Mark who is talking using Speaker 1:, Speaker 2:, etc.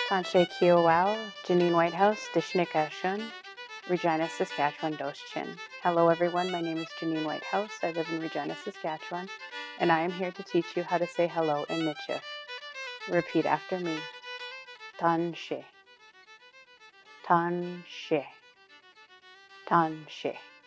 Speaker 1: Tanshe Kiowow, Janine Whitehouse, Dishnikashun, Regina, Saskatchewan, Doschin. Hello everyone, my name is Janine Whitehouse. I live in Regina, Saskatchewan, and I am here to teach you how to say hello in Michif. Repeat after me. Tanshe, Tanshe, Tanshe.